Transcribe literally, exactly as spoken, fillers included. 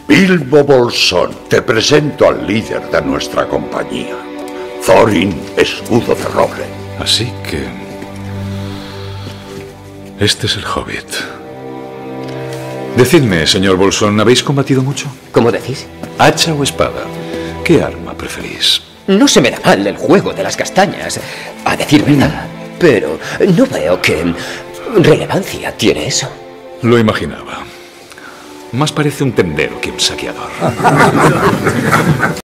Bilbo Bolsón, te presento al líder de nuestra compañía, Thorin Escudo de Roble. Así que... este es el Hobbit. Decidme, señor Bolsón, ¿habéis combatido mucho? ¿Cómo decís? ¿Hacha o espada? ¿Qué arma preferís? No se me da mal el juego de las castañas, a decir verdad, pero no veo qué relevancia tiene eso. Lo imaginaba. Más parece un tendero que un saqueador.